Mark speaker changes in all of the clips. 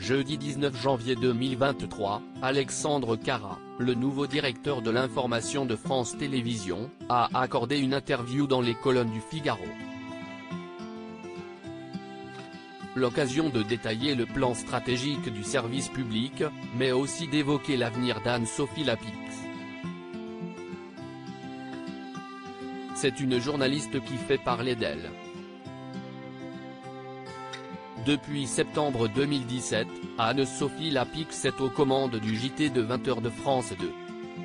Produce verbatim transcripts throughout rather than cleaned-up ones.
Speaker 1: Jeudi dix-neuf janvier deux mille vingt-trois, Alexandre Cara, le nouveau directeur de l'information de France Télévisions, a accordé une interview dans les colonnes du Figaro. L'occasion de détailler le plan stratégique du service public, mais aussi d'évoquer l'avenir d'Anne-Sophie Lapix. C'est une journaliste qui fait parler d'elle. Depuis septembre deux mille dix-sept, Anne-Sophie Lapix est aux commandes du J T de vingt heures de France deux.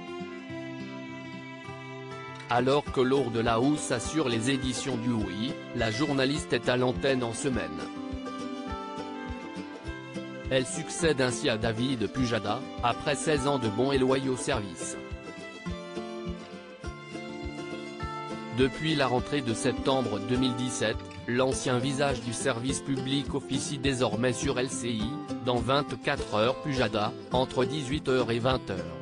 Speaker 1: Alors que Laure Delahousse assure les éditions du Oui, la journaliste est à l'antenne en semaine. Elle succède ainsi à David Pujada, après seize ans de bons et loyaux services. Depuis la rentrée de septembre deux mille dix-sept, l'ancien visage du service public officie désormais sur L C I, dans vingt-quatre heures Pujada, entre dix-huit heures et vingt heures.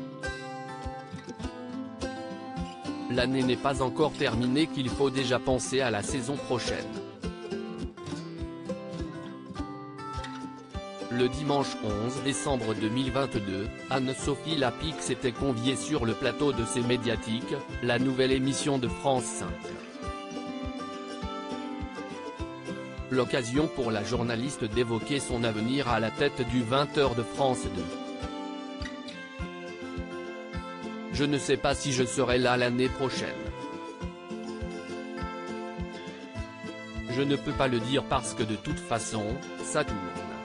Speaker 1: L'année n'est pas encore terminée qu'il faut déjà penser à la saison prochaine. Le dimanche onze décembre deux mille vingt-deux, Anne-Sophie Lapix était conviée sur le plateau de C'est Médiatique, la nouvelle émission de France cinq. L'occasion pour la journaliste d'évoquer son avenir à la tête du vingt heures de France deux. Je ne sais pas si je serai là l'année prochaine. Je ne peux pas le dire parce que de toute façon, ça tourne.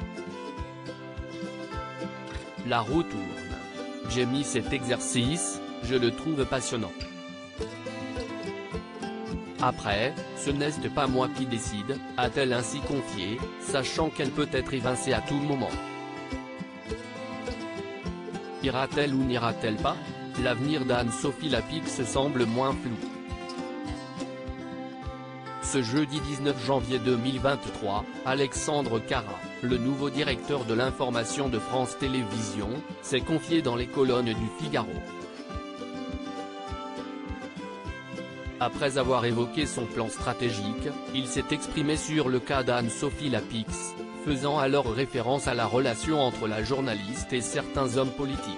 Speaker 1: La roue tourne. J'ai mis cet exercice, je le trouve passionnant. Après, ce n'est pas moi qui décide, a-t-elle ainsi confié, sachant qu'elle peut être évincée à tout moment. Ira-t-elle ou n'ira-t-elle pas? L'avenir d'Anne-Sophie Lapix semble moins flou. Ce jeudi dix-neuf janvier deux mille vingt-trois, Alexandre Cara, le nouveau directeur de l'information de France Télévisions, s'est confié dans les colonnes du Figaro. Après avoir évoqué son plan stratégique, il s'est exprimé sur le cas d'Anne-Sophie Lapix, faisant alors référence à la relation entre la journaliste et certains hommes politiques.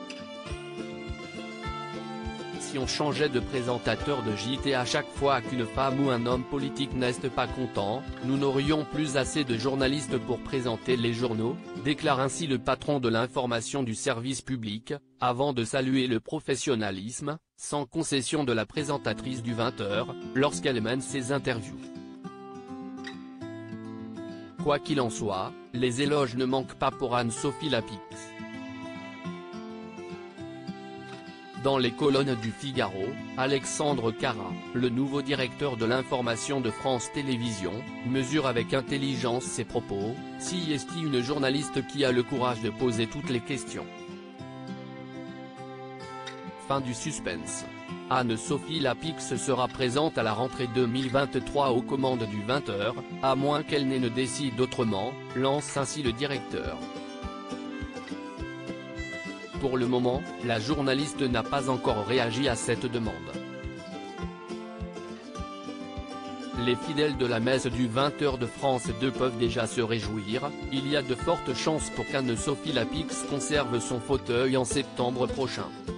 Speaker 1: Si on changeait de présentateur de J T à chaque fois qu'une femme ou un homme politique n'est pas content, nous n'aurions plus assez de journalistes pour présenter les journaux, déclare ainsi le patron de l'information du service public, avant de saluer le professionnalisme, sans concession de la présentatrice du vingt heures, lorsqu'elle mène ses interviews. Quoi qu'il en soit, les éloges ne manquent pas pour Anne-Sophie Lapix. Dans les colonnes du Figaro, Alexandre Cara, le nouveau directeur de l'information de France Télévisions, mesure avec intelligence ses propos, si est-il une journaliste qui a le courage de poser toutes les questions. Fin du suspense. Anne-Sophie Lapix sera présente à la rentrée deux mille vingt-trois aux commandes du vingt heures, à moins qu'elle ne décide autrement, lance ainsi le directeur. Pour le moment, la journaliste n'a pas encore réagi à cette demande. Les fidèles de la messe du vingt heures de France deux peuvent déjà se réjouir, il y a de fortes chances pour qu'Anne-Sophie Lapix conserve son fauteuil en septembre prochain.